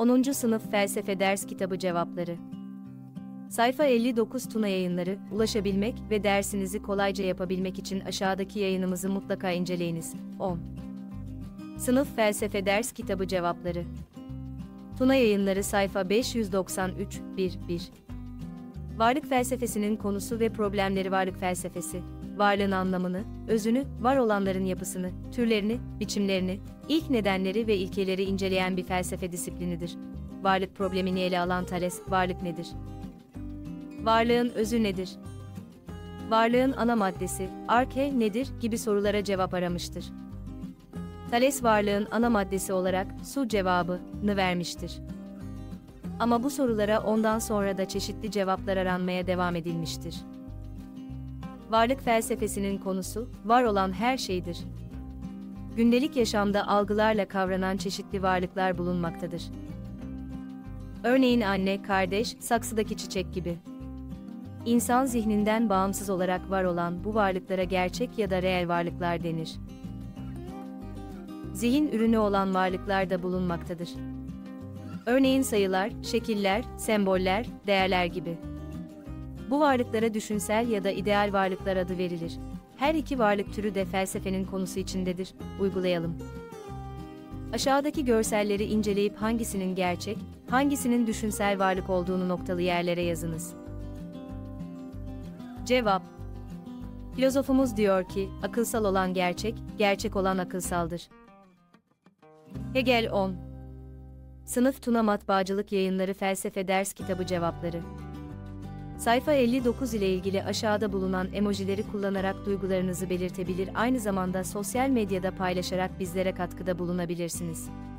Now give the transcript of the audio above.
10. Sınıf Felsefe Ders Kitabı Cevapları. Sayfa 59. Tuna Yayınları. Ulaşabilmek ve dersinizi kolayca yapabilmek için aşağıdaki yayınımızı mutlaka inceleyiniz. 10. Sınıf Felsefe Ders Kitabı Cevapları. Tuna Yayınları sayfa 593, 1. Varlık felsefesinin konusu ve problemleri. Varlık felsefesi, varlığın anlamını, özünü, var olanların yapısını, türlerini, biçimlerini, ilk nedenleri ve ilkeleri inceleyen bir felsefe disiplinidir. Varlık problemini ele alan Thales, varlık nedir? Varlığın özü nedir? Varlığın ana maddesi, arke nedir gibi sorulara cevap aramıştır. Thales varlığın ana maddesi olarak su cevabını vermiştir. Ama bu sorulara ondan sonra da çeşitli cevaplar aranmaya devam edilmiştir. Varlık felsefesinin konusu, var olan her şeydir. Gündelik yaşamda algılarla kavranan çeşitli varlıklar bulunmaktadır. Örneğin anne, kardeş, saksıdaki çiçek gibi. İnsan zihninden bağımsız olarak var olan bu varlıklara gerçek ya da reel varlıklar denir. Zihin ürünü olan varlıklar da bulunmaktadır. Örneğin sayılar, şekiller, semboller, değerler gibi. Bu varlıklara düşünsel ya da ideal varlıklar adı verilir. Her iki varlık türü de felsefenin konusu içindedir. Uygulayalım. Aşağıdaki görselleri inceleyip hangisinin gerçek, hangisinin düşünsel varlık olduğunu noktalı yerlere yazınız. Cevap: Filozofumuz diyor ki, akılsal olan gerçek, gerçek olan akılsaldır. Hegel 10. Sınıf Tuna Matbaacılık Yayınları Felsefe Ders Kitabı Cevapları. Sayfa 59 ile ilgili aşağıda bulunan emojileri kullanarak duygularınızı belirtebilir, aynı zamanda sosyal medyada paylaşarak bizlere katkıda bulunabilirsiniz.